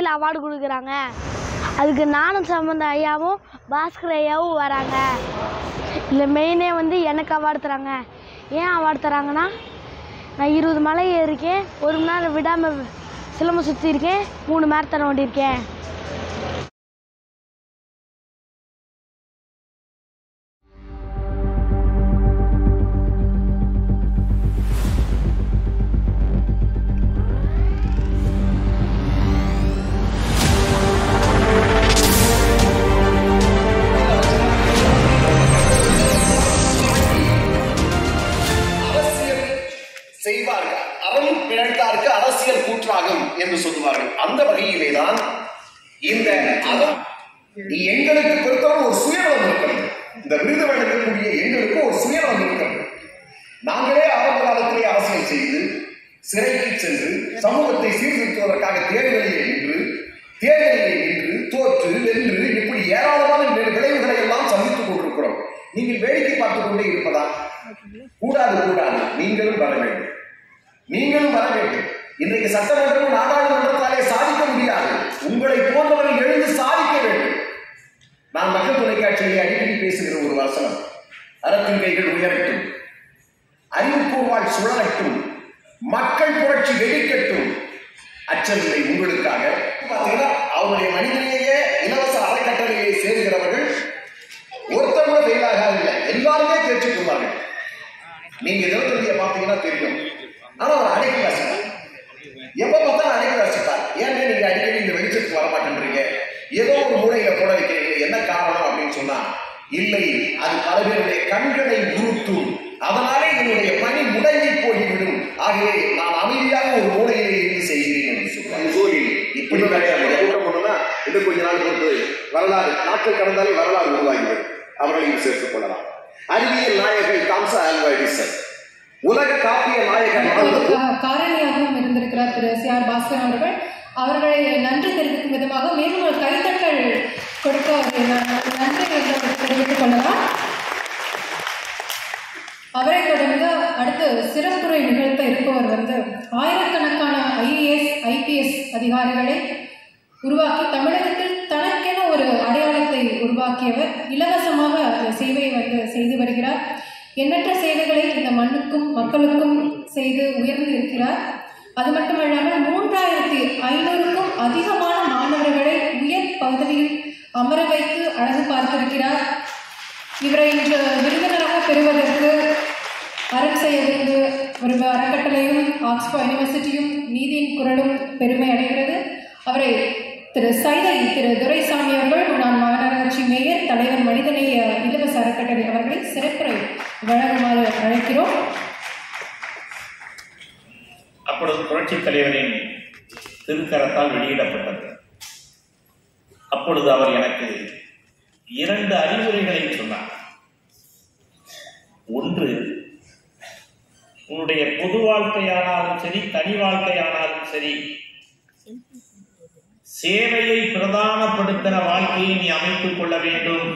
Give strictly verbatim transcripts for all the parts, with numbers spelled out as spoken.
டிவியில் அவார்டு கொடுக்குறாங்க. அதுக்கு நானும் சம்பந்த ஐயாவும் பாஸ்கர் ஐயாவும் வராங்க. இல்லை மெயினே வந்து எனக்கு அவார்டு தராங்க. ஏன் அவார்டு தராங்கன்னா, நான் இருபது மலை ஏறிருக்கேன், ஒரு மணி நேரம் விடாமல் சிலம்பம் சுற்றிருக்கேன், மூணு மேரத்தான் ஓடிருக்கேன். செய்வார்கள். அறம் பிழைத்தார்க்கு அரசியல் கூற்றாகும் என்று சொல்லுவார்கள். அந்த வகையிலேதான் இந்த அறம் எங்களுக்கு பொறுத்தவரை ஒரு சுயநலம் இருக்கிறது. இந்த விருது வழங்கக்கூடிய எங்களுக்கு ஒரு சுயநலம் இருக்கிறது. நாங்களே ஆரம்ப காலத்திலே அரசியல் செய்து சிறைக்கு சென்று சமூகத்தை சீர்திருத்துவதற்காக தேர்தலிலே நின்று தேர்தலிலே நின்று தோற்று வென்று இப்படி ஏராளமான விளைவுகளை எல்லாம் சந்தித்துக் கொண்டிருக்கிறோம். நீங்கள் வேடிக்கை பார்த்துக் கொண்டே இருப்பதா? கூடாது கூடாது நீங்களும் வர வேண்டும், நீங்களும் வர வேண்டும். இன்றைக்கு சட்டமன்றம் நாடாளுமன்றத்தாலே சாதிக்க முடியாது. உங்களை போன்றவர்கள் எழுந்து சாதிக்க வேண்டும். நான் மக்கள் தொலைக்காட்சியை அடிக்கடி பேசுகிற ஒரு வசனம், அறத்தின் கைகள் உயரட்டும், அறிவுப்பூர்வால் சுழலட்டும், மக்கள் புரட்சி வெடிக்கட்டும், அச்சமில்லை உங்களுக்காக. பார்த்தீங்கன்னா அவருடைய மனிதனையே இலவச அறக்கட்டளையை சேர்கிறவர்கள் ஒருத்தர் கூட ஃபெயிலாக இல்லை, எல்லாருமே தேர்ச்சி கொள்வார்கள். நீங்க தினத்தந்தியை பார்த்தீங்கன்னா தெரியும். ஆனா அவர் அடைக்கி வாசிப்பார், எப்ப பார்த்தாலும் அடைக்கி வாசிப்பார். ஏன்னா நீங்க அடிக்கடி இந்த வெளிச்சத்துக்கு வர மாட்டேன்றீங்க, ஏதோ ஒரு மூலையில போட வைக்கிறீங்க, என்ன காரணம் அப்படின்னு சொன்னா, இல்லை அது பல பேருடைய கண்களை உறுத்தும், அதனாலே என்னுடைய பணி முடங்கி போய்விடும், ஆகவே நான் அமைதியாக ஒரு மூலையிலே இருந்து செய்கிறேன் என்று சொல்லுவாங்க. இப்படி கிடையாது. கூட்டம் பண்ணணும்னா இன்னும் கொஞ்ச நாள் பொறுத்து வரலாறு நாட்கள் கடந்தாலே வரலாறு உருவாகிவிடும். அவர்களையும் சேர்த்துக் கொள்ளலாம். அறிவியல் நாயகன் தாம்சா ஆல்வா எடிசன், உலக காப்பிய நாயகன் காரணியாகவும் இருந்திருக்கிறார் திரு சி ஆர் பாஸ்கர் அவர்கள். அவர்களை நன்றி தெரிவிக்கும் விதமாக மேலும் ஒரு கைத்தட்டல் கொடுக்க நன்றி தெரிவித்துக் கொள்ளலாம். அவரை தொடர்ந்து அடுத்து சிறப்புரை நிகழ்த்த இருப்பவர் வந்து ஆயிரக்கணக்கான ஐஏஎஸ் ஐபிஎஸ் அதிகாரிகளை உருவாக்கி தமிழகத்தில் தனக்கென ஒரு அடையாளத்தை உருவாக்கியவர். இலவசமாக சேவையை வந்து செய்து வருகிறார். எண்ணற்ற சேவைகளை இந்த மண்ணுக்கும் மக்களுக்கும் செய்து உயர்ந்து இருக்கிறார். அது மட்டுமல்லாமல் மூன்றாயிரத்தி ஐநூறுக்கும் அதிகமான மாணவர்களை உயர் பதவியில் அமர வைத்து அழகு பார்த்திருக்கிறார். இவரை இன்று விருந்தினராக பெறுவதற்கு அறம் செய்ய விருது ஒரு அறக்கட்டளையும் ஆக்ஸ்போர்ட் யூனிவர்சிட்டியும் நீதியின் குரலும் பெருமை அடைகிறது. அவரை திரு சைதை திரு துரைசாமி அவர்கள் முன்னாள் மாநகராட்சி மேயர் தலைவர் மனிதநேய இலவச அறக்கட்டளை அவர்களை சிறப்புரை வழங்குமாறு அழைக்கிறோம். அப்பொழுது புரட்சித் தலைவரின் திருக்கரத்தால் வெளியிடப்பட்டது. அப்பொழுது அவர் எனக்கு இரண்டு அறிவுரைகளை சொன்னார். ஒன்று, உன்னுடைய பொது வாழ்க்கையானாலும் சரி தனி வாழ்க்கையானாலும் சரி சேவையை பிரதானப்படுத்துகிற வாழ்க்கையை நீ அமைத்துக் கொள்ள வேண்டும்.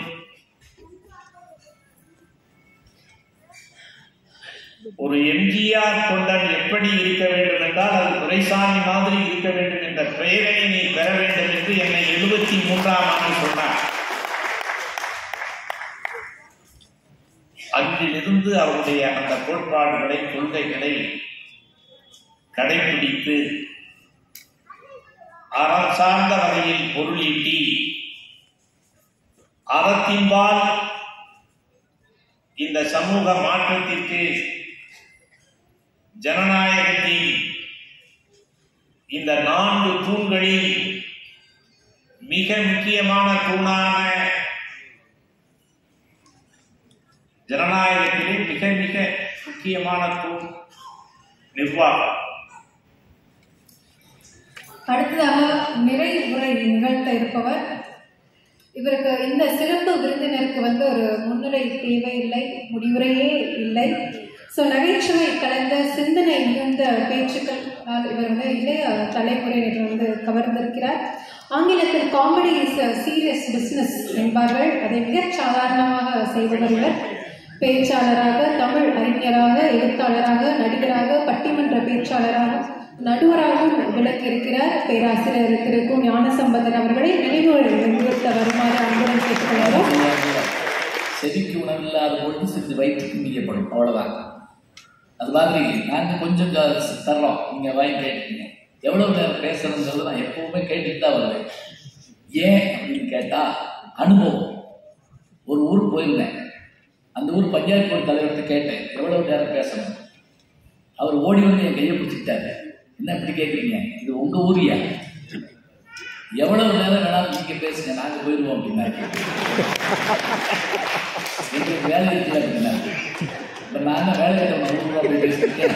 ஒரு எம்ஜிஆர் கொண்டன் எப்படி இருக்க வேண்டும் என்றால் அது துரைசாமி மாதிரி இருக்க வேண்டும் என்ற பிரேரணை நீ பெற வேண்டும் என்று என்னை எழுபத்தி மூன்றாம் ஆண்டு சொன்னார். அங்கிலிருந்து அவருடைய அந்த கோட்பாடுகளை கொள்கைகளை கடைபிடித்து அறம் சார்ந்த வகையில் பொருள் ஈட்டி அறத்தின்பால் இந்த சமூக மாற்றத்திற்கு ஜனநாயகத்தின் இந்த நான்கு தூண்களில் மிக முக்கியமான தூணான ஜனநாயகத்திலே மிக மிக முக்கியமான தூண் நிர்வாகம். அடுத்ததாக நிறை உரை நிகழ்த்த இருப்பவர், இவருக்கு இந்த சிறப்பு விருந்தினருக்கு வந்து ஒரு முன்னுரை தேவையில்லை, முடிவுரையே இல்லை. ஸோ நகைச்சுவை கலந்த சிந்தனை மிகுந்த பேச்சுக்கள் இவர் வந்து இளைய தலைமுறையினர் வந்து கவர்ந்திருக்கிறார். ஆங்கிலத்தில் காமெடி இஸ் சீரியஸ் பிஸ்னஸ் என்பார்கள். அதை மிகச் சாதாரணமாக செய்பவர் இவர். பேச்சாளராக, தமிழ் அறிஞராக, எழுத்தாளராக, நடிகராக, பட்டிமன்ற பேச்சாளராக நடுவராகவும் விளக்கி இருக்கிறார் பேராசிரியர் திரு கு ஞானசம்பந்தன் அவர்களை நினைவு நிறுத்த வருமாறு அன்புடன் கேட்டுக்கொள்கிறோம். செவிக்கு உணவில்லாத பொழுது சிறிது வயிற்றுக்கு நீக்கப்படும், அவ்வளோதான். அது மாதிரி நாங்கள் கொஞ்சம் தர்றோம், நீங்கள் வாங்கி கேட்டுக்கீங்க. எவ்வளோ நேரம் பேசணுங்கிறது நான் எப்பவுமே கேட்டுட்டு தான் வருவேன். ஏன் அப்படின்னு கேட்டால் அனுபவம். ஒரு ஊருக்கு போயிருந்தேன், அந்த ஊர் பஞ்சாயத்து போர்டு தலைவர்கிட்ட கேட்டேன் எவ்வளோ நேரம் பேசணும். அவர் ஓடி வந்து என் கையை பிடிச்சிக்கிட்டாரு. என்ன இப்படி கேட்குறீங்க, இது உங்கள் ஊரியா, எவ்வளவு நேரம் வேணாலும் நீங்கள் பேசுங்க, நாங்கள் போயிடுவோம் அப்படின்னாரு. எங்களுக்கு வேலை இருக்குல்ல அப்படின்னாரு. இப்போ நான் தான் வேலை இருக்கிற அப்படி பேசியிருக்கேன்.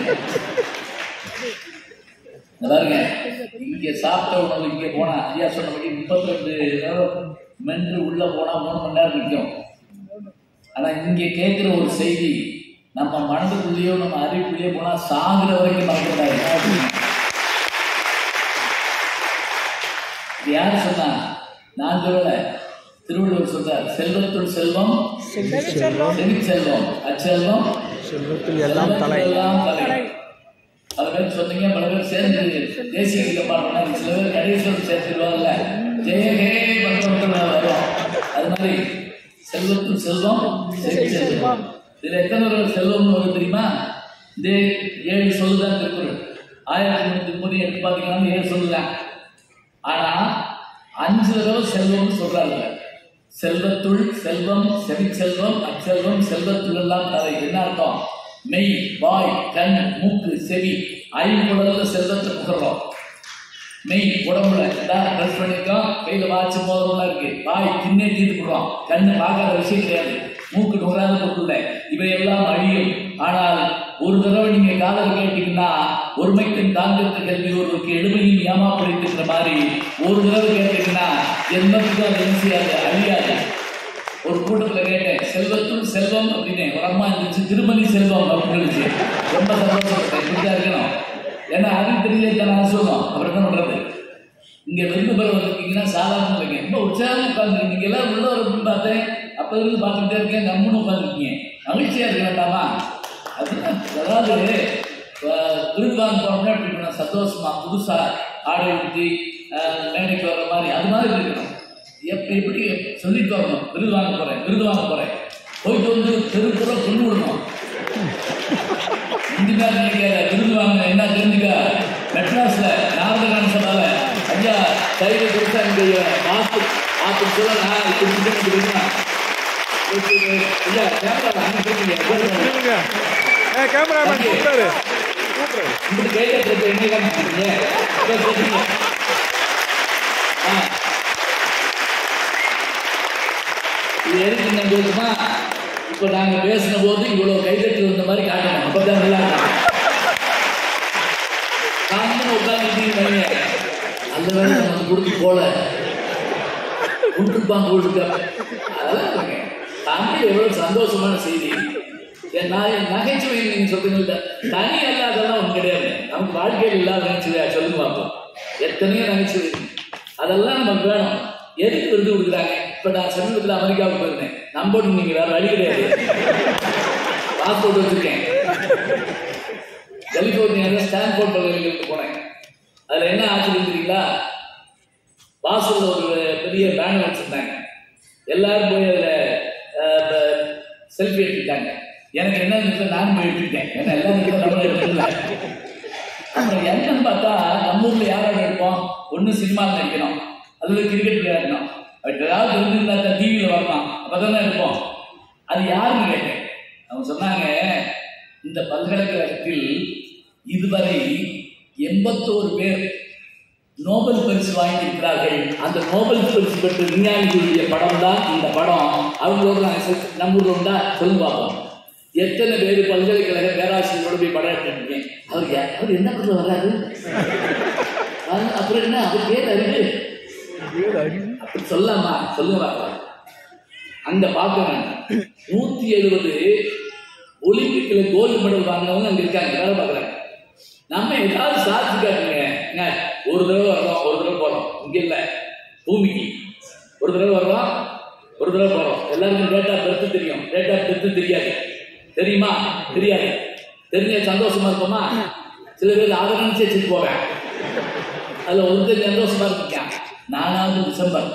பாருங்க, இங்கே சாப்பிட்ட உணவு இங்கே போனால் ஐயா சொன்னபடி முப்பத்தி ரெண்டு நேரம் மென்று உள்ளே போனால் மூணு மணி நேரம் நிற்கும். ஆனால் இங்கே கேட்குற ஒரு செய்தி நம்ம மனதுக்குள்ளேயோ நம்ம அறிவுக்குள்ளேயோ போனால் சாகுற வரைக்கும் மறந்துடாது. யார் சொன்னா? நான் சொல்லல, திருவள்ளுவர் சொல்றார், செல்வத்துள் செல்வம் செல்வம் அச்செல்வம் எல்லாம் தலை. பல பேர் சொன்னீங்க, பல பேர் சேர்ந்து தேசிய கீதம் பாடுறாங்க, சில பேர் கடைசியோடு சேர்த்துருவாங்கல்ல, ஜெயகே பக்கம் வரும். அது மாதிரி செல்வத்துள் செல்வம் செல்வம். இதுல எத்தனை ஒரு செல்வம்னு வரும் தெரியுமா? இந்த ஏழு சொல்லுதான் திருக்குறள். ஆயிரத்தி நூற்றி முப்பது எடுத்து பார்த்தீங்கன்னா ஏழு சொல்லுதான். ஆனா அஞ்சு தடவை செல்வம்னு சொல்றாங்க. செல்வத்துள் செல்வம் செவிச்செல்வம் அச்செல்வம் செல்வத்துள் எல்லாம் தலை. என்ன அர்த்தம்? மெய், வாய், கண், மூக்கு, செவி, ஐம்புலன்ல செல்வத்தை புகழ்றோம். மெய் உடம்புல ட்ரெஸ் பண்ணிருக்கோம், கையில வாட்சி மோதலாம் இருக்கு, வாய் தின்னே தீர்த்து போடுறோம், கண்ணு பார்க்காத விஷயம் கிடையாது, மூக்கு நுகராத பொருள், இவையெல்லாம் அழியும். ஆனால் ஒரு தடவை நீங்க காதல் கேட்டீங்கன்னா ஒருமைக்கும் தாங்கத்து கல்வி ஒருவருக்கு எளிமையும் ஏமாப்படுத்துகிற மாதிரி ஒரு தடவை கேட்டீங்கன்னா எண்பதுக்கும் அது என்ன செய்யாது, அழியாது. ஒரு கூட்டத்தில் கேட்டேன், செல்வத்துள் செல்வம் அப்படின்னு ஒரு அம்மா இருந்துச்சு, திருமதி செல்வம் அப்படின்னு இருந்துச்சு. ரொம்ப சந்தோஷப்பட்டேன், இப்படிதான் இருக்கணும். ஏன்னா அது தெரியல நான் சொல்லணும். அப்புறம் என்ன பண்றது? இங்க விருது பெற வந்திருக்கீங்கன்னா சாதாரண இல்லைங்க, ரொம்ப உற்சாகம் உட்காந்துருக்கீங்க. எல்லாம் உள்ள வரும்னு பார்த்தேன், அப்ப இருந்து பார்த்துட்டே இருக்கேன், கம்முன்னு உட்காந்துருக்கீங்க, மகிழ்ச்சியா இருக்க வேண்டாமா? அதுதான். அதாவது விருது வாங்க போனோம்னா எப்படி இருக்கணும்? சந்தோஷமா புதுசா ஆடை ஊற்றி மேடைக்கு வர்ற மாதிரி அது மாதிரி இருக்கணும். எப்ப எப்படி சொல்லிட்டு வரணும், விருது வாங்க போறேன் விருது வாங்க போறேன் போயிட்டு வந்து தெருப்புற கொண்டு விடணும். இந்துக்கா நினைக்காத, விருது வாங்க என்ன தெரிஞ்சுக்க, மெட்ராஸ்ல நாரதகான சபால ஐயா கையில கொடுத்தா இந்த பார்த்து பார்த்து சொல்ல நான் இப்படி ஐயா கேமரா கேமராமேன் கூப்பிட்டாரு இப்படி கையில கொடுத்த என்ன காமிச்சிருக்கீங்க? இது எதுக்கு நான் சொல்லுமா, இப்போ நாங்கள் பேசின போது இவ்வளோ கைதட்டி வந்த மாதிரி காட்டணும். அப்பதான் நல்லா காரணம் உட்காந்து அந்த வேலை நமக்கு கொடுத்து போல கொடுத்துருப்பாங்க கொடுத்துருக்காங்க. அதெல்லாம் தமிழ் எவ்வளோ சந்தோஷமான செய்தி. நான் நகைச்சுவை நீங்கள் சொல்றீங்கள்ட்ட தனி அல்லாதெல்லாம் ஒன்றும் கிடையாது. நமக்கு வாழ்க்கையில் இல்லாத நகைச்சுவையா சொல்லுங்க பார்ப்போம். எத்தனையோ நகைச்சுவை அதெல்லாம் நமக்கு வேணும். எதுக்கு விருது கொடுக்குறாங்க? இப்போ நான் சமீபத்தில் அமெரிக்காவுக்கு போயிருந்தேன். நம்போட்டு நீங்கள் வேற வழி கிடையாது, பாஸ்போர்ட் வச்சுருக்கேன். கலிபோர்னியாவில் ஸ்டான்போர்ட் பல்கலைக்கழகத்துக்கு போனேன். அதில் என்ன ஆச்சரியங்களா, வாசலில் ஒரு பெரிய பேனர் வச்சுருந்தாங்க. எல்லாரும் போய் அதில் செல்ஃபி எடுத்துக்கிட்டாங்க. எனக்கு என்ன இருந்துச்சு, நானும் போய் எடுத்துக்கிட்டேன். ஏன்னா எல்லாரும் நம்மளும் எடுத்துக்கல. அப்புறம் என்னன்னு பார்த்தா நம்ம ஊரில் யாரோட எடுப்போம்? ஒன்று சினிமாவில் நடிக்கணும், அல்லது கிரிக்கெட் விளையாடணும், ஏதாவது இருந்திருந்தா தான் டிவியில் வரணும், அப்போ தானே இருப்போம். அது யாருன்னு கேட்டேன். அவங்க சொன்னாங்க, இந்த பல்கலைக்கழகத்தில் இதுவரை எண்பத்தோரு பேர் நோபல் பரிசு வாங்கியிருக்கிறார்கள். அந்த நோபல் பரிசு பெற்ற விஞ்ஞானிகளுடைய படம் தான் இந்த படம். அவங்களோட நாங்கள் நம்ம ஊரில் உண்டா சொல்லு பார்ப்போம். எத்தனை பேர் பல்கலைக்கழக பேராசிரியரோட போய் படம் எடுத்துருக்கீங்க? அவர் அவர் என்ன பண்ண வர்றாரு? அப்புறம் என்ன அவர் பேர் அறிவு அப்படி சொல்லாமா? சொல்லுங்க. அங்க பார்க்கணும், நூத்தி எழுபது ஒலிம்பிக்ல கோல்டு மெடல் வாங்கினவங்க அங்க இருக்காங்க, வேலை பார்க்குறாங்க. நம்ம ஏதாவது சாதிச்சு காட்டுங்க. ஒரு தடவை வர்றோம், ஒரு தடவை போறோம். இங்க இல்ல, பூமிக்கு ஒரு தடவை வர்றோம், ஒரு தடவை போறோம். எல்லாருக்கும் டேட் ஆஃப் பர்த் தெரியும், டேட் ஆஃப் டெத் தெரியாது. தெரியுமா? தெரியாது. தெரிஞ்ச சந்தோஷமா இருப்போமா? சில பேர் அதை நினைச்சு வச்சுட்டு போவேன். அதில் ஒருத்தர் சந்தோஷமா இருக்கான். நாலாவது டிசம்பர்,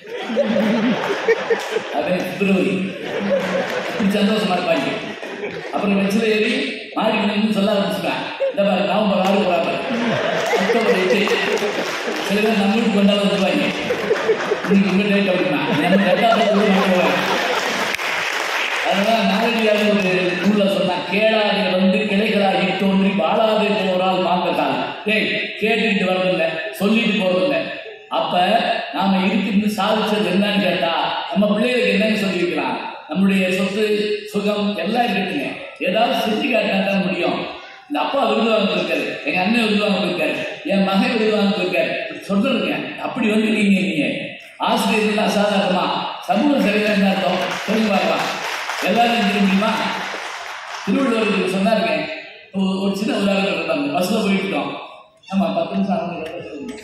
அதே பிப்ரவரி, இப்படி சந்தோஷமா இருப்பாங்க. அப்புறம் மெச்சில் ஏறி மாறி நின்று சொல்ல ஆரம்பிச்சுக்கலாம். இந்த மாதிரி நவம்பர் ஆறு போறாங்க, அக்டோபர் எட்டு, சில பேர் நம்ம வீட்டுக்கு கொண்டாட வந்துருவாங்க. இன்னைக்கு உங்க டேட் அப்படின்னா நம்ம ரெண்டாவது. அதனால நாகரிகாக ஒரு நூல்ல சொன்னா, கேளாதே வந்து கிளைகளாகி தோன்றி வாழாதே போறால் மாங்கத்தான். டேய், கேட்டுக்கிட்டு வரதில்லை, சொல்லிட்டு போறதில்லை. அப்ப நாம இருந்து சாதிச்சது என்னன்னு கேட்டா, நம்ம பிள்ளைகளுக்கு என்னன்னு சொல்லியிருக்கலாம். நம்மளுடைய சொத்து சுகம் எல்லாம் இருக்குங்க. ஏதாவது செஞ்சு காட்டினா தான் முடியும். இந்த அப்பா விருது வாங்க இருக்காரு, எங்க அண்ணன் விருது வாங்க இருக்காரு, என் மகன் விருது வாங்க இருக்காரு சொல்றதுங்க. அப்படி வந்து நீங்க நீங்க ஆசிரியர்கள் அசாதாரணமா சமூக சரிதான் அர்த்தம் சொல்லி பார்க்கலாம். எல்லாரும் தெரிஞ்ச முடியுமா? திருவள்ளுவர் சொன்னாருங்க. ஒரு சின்ன உதாரணம் இருந்தாங்க. பஸ்ல போயிட்டோம். ஆமா, பத்து நிமிஷம் அவங்க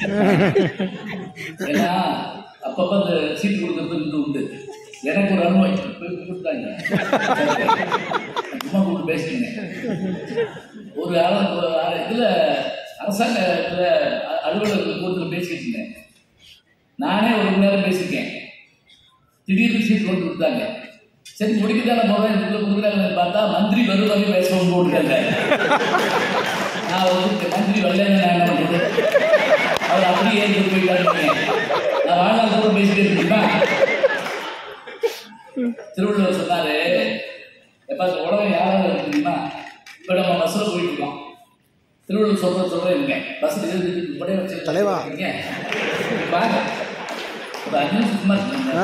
ஏன்னா அப்பப்ப அந்த சீட்டு கொடுக்கறது உண்டு. எனக்கு ஒரு அனுபவம் கொடுத்தாங்க. சும்மா கூப்பிட்டு பேசிட்டீங்க. ஒரு இதுல அரசாங்கத்துல அலுவலக கூட்டத்தில் பேசிட்டு இருந்தேன். நானே ஒரு மணி நேரம் பேசியிருக்கேன். திடீர்னு சீட்டு கொண்டு கொடுத்தாங்க. சரி, முடிக்கத்தான போறேன், இதுல கொடுக்குறாங்கன்னு பார்த்தா மந்திரி வருவாங்க பேசுவோம் போட்டுருக்காங்க. நான் வந்து மந்திரி வரலன்னு நான் என்ன பண்றது? அவர் அப்படியே ஏற்று போயிட்டாரு. நான் வாழ்நாள் கூட பேசிட்டே இருக்கீங்களா? திருவள்ளுவர் சொன்னாரு, எப்ப உலகம் யாராவது இருக்கு தெரியுமா? இப்ப நம்ம பஸ்ல போயிட்டு இருக்கோம். திருவள்ளுவர் சொல்ற சொல்றேன் இருக்கேன். பஸ்ல இருந்து படைய வச்சு தலைவா வாங்க, ஒரு அஞ்சு நிமிஷம் சும்மா இருக்குங்க.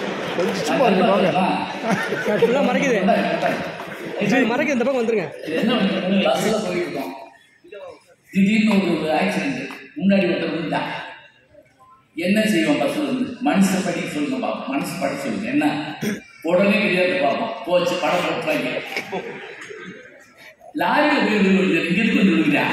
மறைக்குது மறைக்குது இந்த பக்கம் வந்துருங்க. என்ன பஸ்ல போயிட்டு இருக்கோம். திடீர்னு ஒரு ஆக்சிடென்ட், முன்னாடி ஒருத்தர் விழுந்தான். என்ன செய்வோம்? பஸ்ல இருந்து மனசை படிக்க சொல்லுங்க பார்ப்போம். மனசு படிக்க சொல்லுங்க. என்ன உடனே கிடையாது பார்ப்போம். போச்சு, படம் போட்டுறாங்க. லாரியில போய் இங்க இருக்கு வந்து விழுகிறா.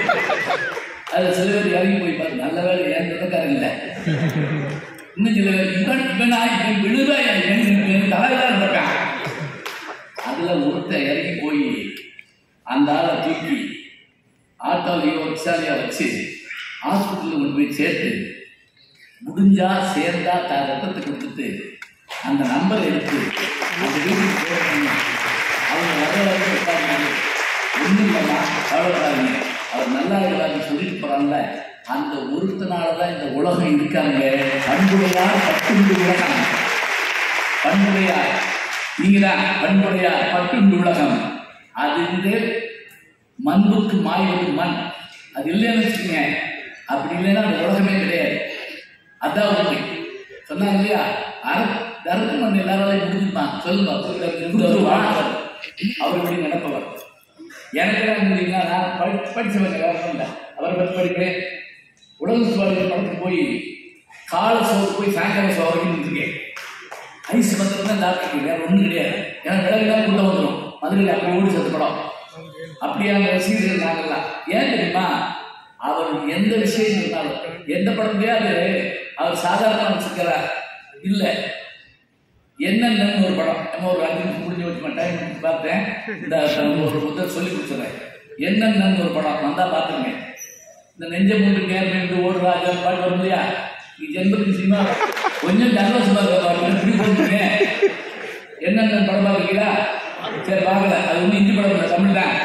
அதுல சில பேர் இறங்கி போய் பார்த்து நல்ல வேலை ஏன் தொடக்காரன் இல்லை. இன்னும் சில பேர் இவன் இவனா இவன் விழுதா என் தலைவராக இருக்கான். அதுல ஒருத்தர் இறங்கி போய் அந்த ஆளை தூக்கி ஆட்டோலையோ ரிக்ஷாலையோ வச்சு ஹாஸ்பிட்டலில் கொண்டு போய் சேர்த்து, முடிஞ்சா சேர்ந்தா த ரத்தத்தை கொடுத்துட்டு அந்த நம்பரை எடுத்து அந்த வீட்டுக்கு போய் அவங்க வர வரைக்கும் ஒன்றும் இல்லைன்னா கவலைப்படாதீங்க, அவர் நல்லா இருக்காருன்னு சொல்லிட்டு போகிறாங்கல்ல, அந்த ஒருத்தனால தான் இந்த உலகம் இருக்காங்க. பண்புடையார் பட்டுண்டு உலகம். பண்புடையார் நீங்க தான் பண்புடையார் பட்டுண்டு உலகம். அது வந்து மண்புக்கு மாய்வது மண். அது இல்லைன்னு வச்சுக்கோங்க. அப்படி இல்லைன்னா அந்த உலகமே கிடையாது. அதான் உண்மை. சொன்னாங்க இல்லையா, அர தர்ம மண் எல்லாராலையும் முடிஞ்சுப்பான். சொல்லுங்க, வாழ்வர் அவர் எப்படி நடப்பவர். எனக்கு என்ன இருந்தீங்கன்னா, நான் படி படித்தவங்க வேறு இல்லை. அவரை பற்றி படிப்பேன். உலக சுவாரிகள் படத்துக்கு போய் காலை சோறு போய் சாயங்காலம் சோறு வரைக்கும் இருந்துருக்கேன். ஐஸ் பத்திரம் தான் டாக்டர் வேறு ஒன்றும் கிடையாது. ஏன்னா விலகுதான் உள்ள வந்துடும். மதுரையில் அப்படி ஓடி சேர்த்த படம். அப்படியே அந்த ரசிகர்கள் நாங்கள்லாம் ஏன் தெரியுமா, அவர் எந்த விஷயம் இருந்தாலும் எந்த படத்துலையாவது அவர் சாதாரணமாக வச்சுக்கிறார் இல்லை. என்னென்னு ஒரு படம் நம்ம ஒரு அஞ்சு நிமிஷம் முடிஞ்சு வச்சு மாட்டேன் பார்த்தேன். இந்த ஒரு புத்தர் சொல்லி கொடுத்துறேன். என்னென்னு ஒரு படம் வந்தால் பார்த்துருங்க. இந்த நெஞ்ச மூன்று நேர்மைந்து ஓடு ராஜா பாட்டு வரும் இல்லையா, இது எண்பத்தி சினிமா கொஞ்சம் சந்தோஷமா இருக்க. என்னென்ன படம் பார்க்குறீங்களா? சரி பார்க்கல, அது ஒன்றும் இந்தி படம் இல்லை, தமிழ் தான்.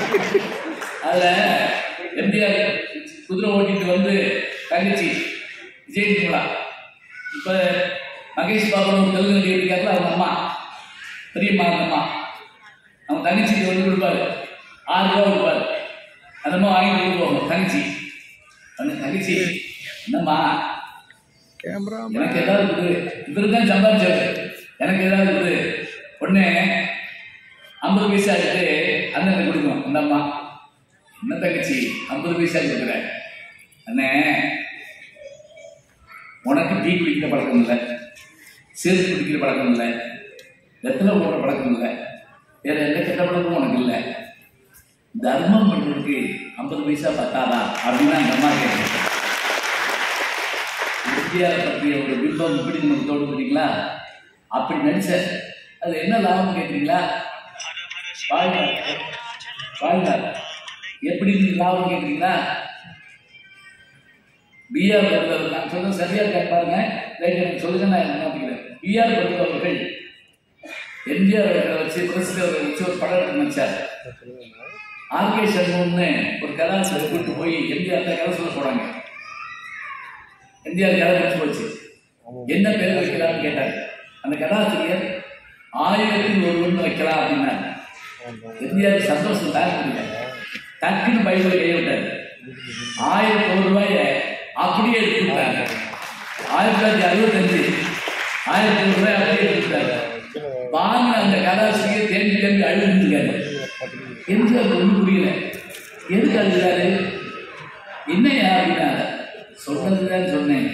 அதில் எம்ஜிஆர் குதிரை ஓட்டிட்டு வந்து தங்கச்சி விஜயகுமாரா, இப்போ மகேஷ் பாபு ஒரு தெலுங்கு நடிகை இருக்காங்களா, அவங்க அம்மா பெரியம்மா, அவங்க அம்மா அவங்க தங்கச்சிக்கு வந்து கொடுப்பாரு, ஆறு ரூபா கொடுப்பாரு. அதம்மா வாங்கி கொடுப்பாங்க தங்கச்சி. அந்த தங்கச்சி என்னம்மா எனக்கு ஏதாவது இருக்குது, இவரு தான் சம்பாதிச்சாரு, எனக்கு ஏதாவது இருக்குது ஒன்று ஐம்பது பைசா எடுத்து அண்ணன் கொடுக்கணும். அந்த அம்மா என்ன தங்கச்சி ஐம்பது பைசா கொடுக்குற அண்ணே, உனக்கு டீ குடிக்கிற பழக்கம் இல்லை, சேர்த்து குடிக்கிற பழக்கம் இல்லை, வெத்தலை போடுற பழக்கம் இல்லை, வேற எந்த கெட்ட பழக்கமும் உனக்கு இல்லை, தர்மம் பண்றதுக்கு ஐம்பது பைசா பத்தாதா அப்படின்னு அந்த அம்மா கேட்குறேன். இந்தியாவை பற்றிய ஒரு பிம்பம் இப்படி நமக்கு தோணுறீங்களா? அப்படி நினைச்ச அது என்ன லாபம் கேட்குறீங்களா? வாழ்ந்தார் வாழ்ந்தார் எப்படி லாபம் கேட்குறீங்களா? பிஆர் படுத்தவர் நான் சொல்ல சரியா கேட்பாருங்க. ரைட், எனக்கு சொல்லுங்க, நான் மாற்றிக்கிறேன். பிஆர் படுத்தவர்கள் எம்ஜிஆர் அவர்களை வச்சு பிரசித்தி அவர்களை வச்சு ஒரு படம் எடுத்து வச்சார். ஆர்கே சண்முகம்னு ஒரு கதாசிரியர் கூட்டு போய் எம்ஜிஆர் கதை சொல்ல போறாங்க. எம்ஜிஆர் கதை வச்சு போச்சு. என்ன பேர் வைக்கலாம்னு கேட்டார். அந்த கதாசிரியர் ஆயிரத்தில் ஒருவன் வைக்கலாம் அப்படின்னாரு. எம்ஜிஆர் சந்தோஷம் தாங்க முடியல. டக்குன்னு பைபிளை கையை விட்டார். ஆயிரத்தி ஒரு ரூபாய அப்படியே எடுத்துட்டாங்க. ஆயிரத்தி தொள்ளாயிரத்தி அறுபத்தஞ்சு ஆயிரத்தி ஒரு ரூபாய் அப்படியே எடுத்துட்டாங்க. வாங்க அந்த கதாசிரியர் தேம்பி தேம்பி அழுதுருக்காரு. எம்ஜிஆர் ஒன்றும் புரியல. எதுக்கு அழுகிறாரு? என்னையா அப்படின்னா சொல்றதுதான் சொன்னேன்.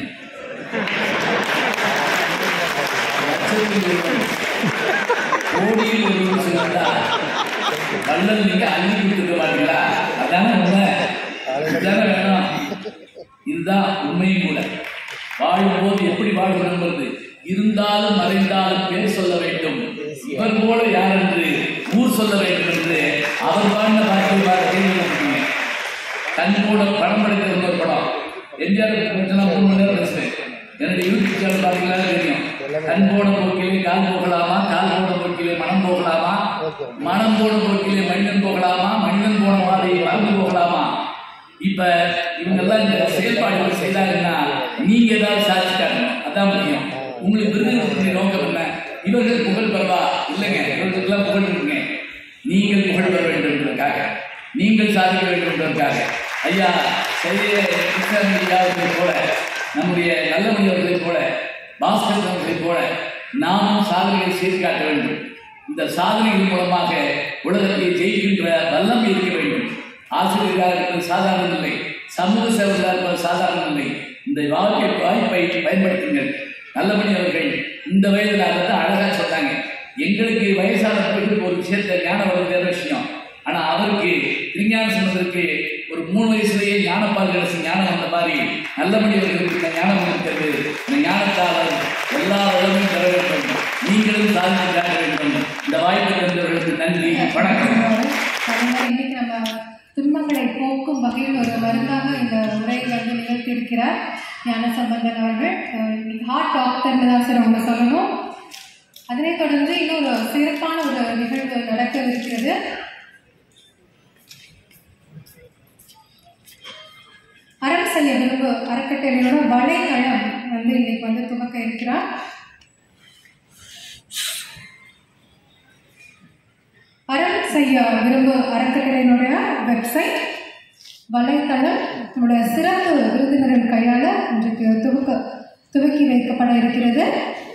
கோடியில் ஒருவர் சொல்லிட்டா வள்ளல் நீங்க அள்ளி கொடுத்துக்க மாட்டீங்களா? அதான உண்மை, இதுதானே வேணும். இதுதான் உண்மையும் கூட. வாழும்போது எப்படி வாழ்கிறது? இருந்தாலும் மறைந்தாலும் பேர் சொல்ல வேண்டும். இவர் போல யார் என்று ஊர் சொல்ல வேண்டும் என்று அவர் வாழ்ந்த வாழ்க்கை. கண் கூட படம் படைக்கிற ஒரு படம் எம்ஜிஆர் மூணு மணி நேரம் பேசுவேன். என்னுடைய யூடியூப் சேனல் பார்த்தீங்கன்னா தெரியும். கண் போன போக்கிலே கால் போகலாமா, கால் போன போக்கிலே மனம் போகலாமா, மனம் போன போக்கிலே மனிதன் போகலாமா, மனிதன் போன மாதிரி மறந்து போகலாமா. இப்ப இவங்கெல்லாம் இந்த செயல்பாடுகள் செய்தாங்கன்னா நீங்க ஏதாவது சாதிச்சுட்டாங்க. அதான் முக்கியம். உங்களுக்கு விருது நோக்கம் என்ன? இவர்கள் புகழ் பெறவா? இல்லைங்க, இவர்களுக்கெல்லாம் புகழ் இருக்குங்க. நீங்கள் புகழ் பெற வேண்டும் என்பதற்காக, நீங்கள் சாதிக்க வேண்டும் என்பதற்காக ஐயா செய்ய கிருஷ்ணகிரியாவர்களை போல, நம்முடைய நல்லமணி அவர்களை போல, பாஸ்கர் அவர்களை போல நாமும் சாதனைகளை செய்து காட்ட வேண்டும். இந்த சாதனைகள் மூலமாக உலகத்தை ஜெயிக்கின்ற வல்லமை இருக்க வேண்டும். ஆசிரியர்களாக இருப்பது சாதாரண இல்லை, சமூக சேவர்களாக இருப்பது சாதாரண இல்லை. இந்த வாழ்க்கை வாய்ப்பை பயன்படுத்துங்கள். நல்லமணி அவர்கள் இந்த வயதில் அதை தான் அழகாக சொன்னாங்க. எங்களுக்கு வயசான பிறகு ஒரு விஷயத்தை ஞானம் வருது வேற விஷயம். ஆனால் அவருக்கு திருஞான சம்பந்தருக்கு ஒரு மூணு வயசுலேயே ஞானப்பால் கிடைச்சி ஞானம் வந்த மாதிரி நல்லமணி அவர்களுக்கு இந்த ஞானம் இருக்கிறது. இந்த ஞானத்தால் எல்லா வளமும் பெற வேண்டும். நீங்களும் சாதித்து காட்ட வேண்டும். இந்த வாய்ப்பு தந்தவர்களுக்கு நன்றி, வணக்கம். இன்னைக்கு நம்ம துன்பங்களை போக்கும் வகையில் ஒரு மருந்தாக இந்த உரையை வந்து நிகழ்த்தியிருக்கிறார் ஞான சம்பந்தன் அவர்கள். இன்னைக்கு ஹார்ட் டாக்டர்னு தான் சார் அவங்க சொல்லணும். அதனைத் தொடர்ந்து இன்னொரு சிறப்பான ஒரு நிகழ்வு நடக்கவிருக்கிறது. அறம் செய்ய விரும்பு அறக்கட்டளையோட வலைத்தளம் வந்து இன்னைக்கு வந்து துவக்க இருக்கிறார். அறம் செய்ய விரும்பு அறக்கட்டளையினுடைய வெப்சைட், வலைத்தளம் நம்முடைய சிறப்பு விருந்தினரின் கையால் இன்றைக்கு துவக்க துவக்கி வைக்கப்பட இருக்கிறது.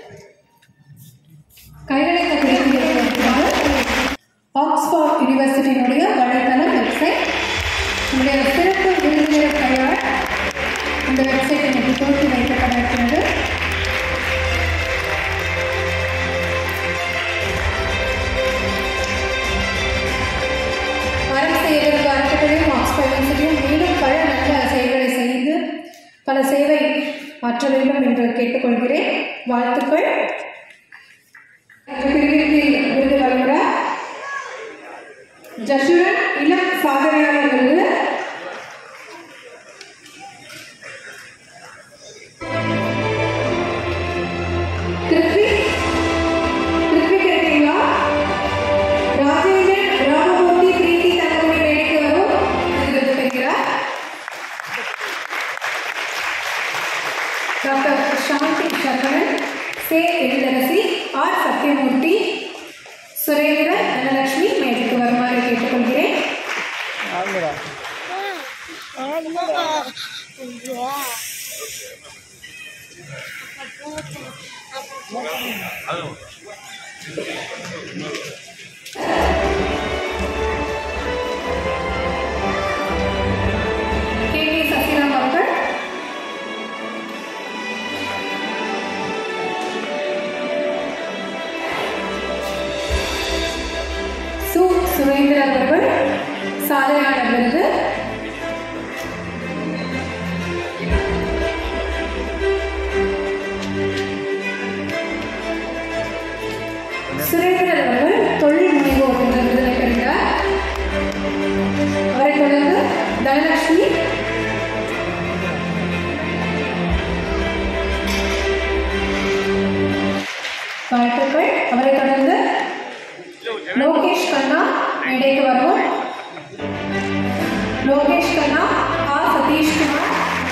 கையெழுத்த கிடைக்கிறது. ஆக்ஸ்போர்ட் யூனிவர்சிட்டியினுடைய வலைத்தளம் வெப்சைட், நம்முடைய சிறப்பு விருந்தினர் கையால் இந்த வெப்சைட் இன்னைக்கு துவக்கி வைக்கப்பட இருக்கிறது. அறக்கட்டளையும் ஆக்ஸ்போர்ட் யூனிவர்சிட்டியும் மேலும் பல நல்ல செயல்களை செய்து பல சேவை ஆற்ற வேண்டும் என்று கேட்டுக்கொள்கிறேன். வாழ்த்துக்கள். பிரிவிற்கு விருது வழங்குகிறார் ஜஷுரன் இளம் சாதனையாளர் விருது. திருப்பி திருப்பி கேட்டீங்களா? ராஜேந்திரன் ராமமூர்த்தி பிரீத்தி தங்கமணி மேடைக்கு வரும் விருது பெறுகிறார். டாக்டர் சாந்தி சரவணன், சே எழிலரசி, ஆர் சத்யமூர்த்தி, சுரேந்திரன், தனலட்சுமி மேடைக்கு வருமாறு கேட்டுக்கொள்கிறேன். கே கே சசிராம் அவர்கள், சு சுரேந்திரன் அவர்கள் சாதனையாளர் விருது. சுரேந்திரன் அவர்கள் தொழில் முனைவோர் என்ற விருதை பெறுகிறார். அவரை தொடர்ந்து லோகேஷ் கண்ணா மேடைக்கு வரவும். லோகேஷ் கண்ணா, ஆ சதீஷ்குமார்,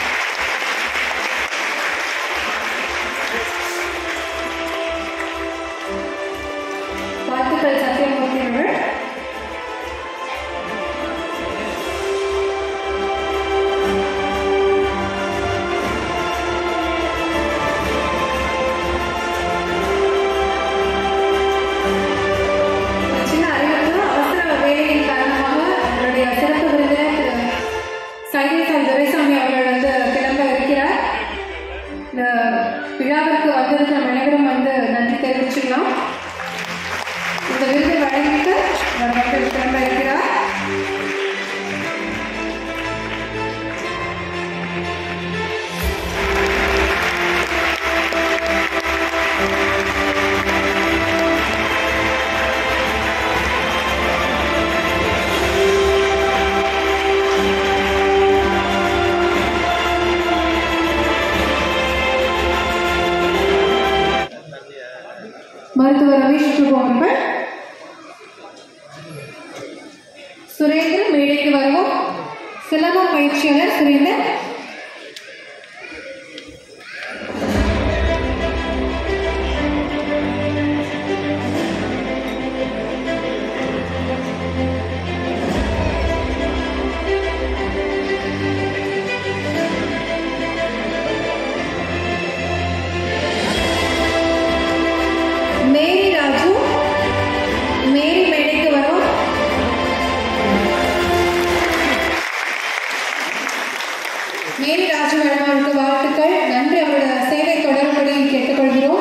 வாழ்த்துக்கள் சத்யமூர்த்தி அவர்கள். சின்ன அறிவிப்பு, அவசர வேலையின் காரணமாக நம்மளுடைய சிறப்பு விருந்தினர் திரு சைலேசன் துரைசாமி அவர்கள் வந்து கிளம்ப இருக்கிறார். இந்த விழாவிற்கு வந்ததுக்கு நம்ம அனைவரும் வந்து நன்றி தெரிவிச்சுக்கலாம். இந்த விருதை வழங்கிட்டு அவர் வந்து கிளம்ப இருக்கிறார். மருத்துவர் ரமேஷ் பிரபு அவர்கள். சுரேந்தர் மேடைக்கு வரவும். சிலம்ப பயிற்சியாளர் சுரேந்தர். மேரி ராஜு, மேரி மேடைக்கு வரும். மேரி ராஜு அவர்களுக்கு வாழ்த்துக்கள், நன்றி. அவருடைய சேவை தொடரும்படி கேட்டுக்கொள்கிறோம்.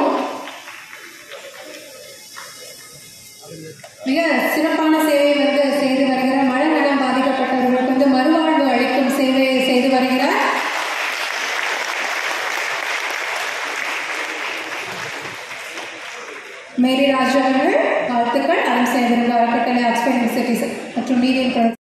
மிக சிறப்பான சேவை வந்து செய்து வருகிறார். மழை நலம் பாதிக்கப்பட்டவர்களுக்கு வந்து மறுவாழ்வு அளிக்கும் சேவையை செய்து வருகிறார். மேரி ராஜு அவர்கள் வாழ்த்துக்கள். அறம் செய்திருந்த அறக்கட்டளை ஆக்ஸ்போர்ட் யூனிவர்சிட்டி மற்றும் நீதியின்